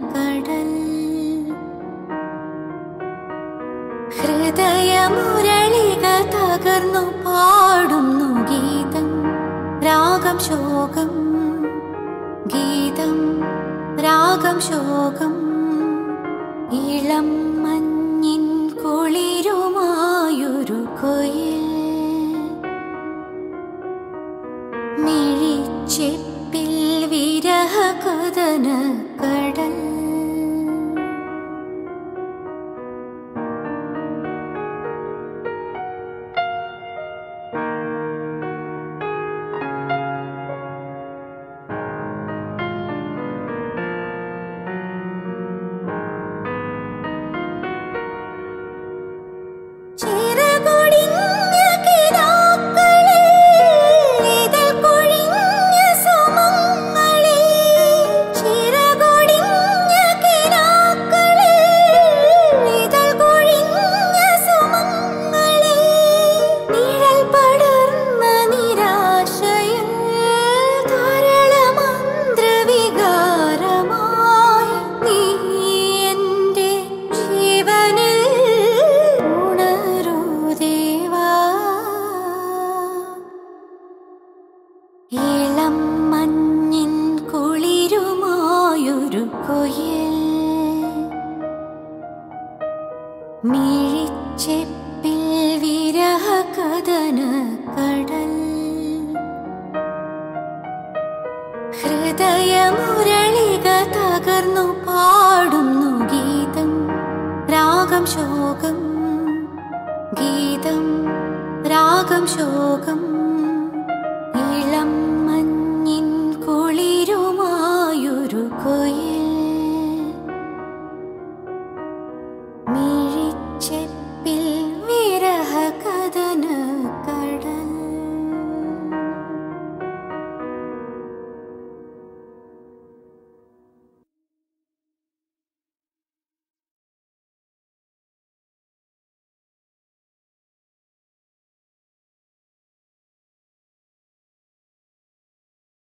കടൽ. ഹൃദയമുരളിക തകർന്നു പാടുന്നു ഗീതം രാഗം ശോകം, ഗീതം രാഗം ശോകം. ഇളം മഞ്ഞിൻ കുളിരുമായൊരു കുയിൽ മിഴിച്ചെപ്പിൽ വിരഹ കഥന കടൽ. ഇളം മഞ്ഞിൻ കുളിരുമായൊരു കുയിൽ മിഴിച്ചെപ്പിൽ വിരഹ കഥന കടൽ. ഹൃദയമുരളിക തകർന്നു പാടുന്നു ഗീതം രാഗം ശോകം, ഗീതം രാഗം ശോകം.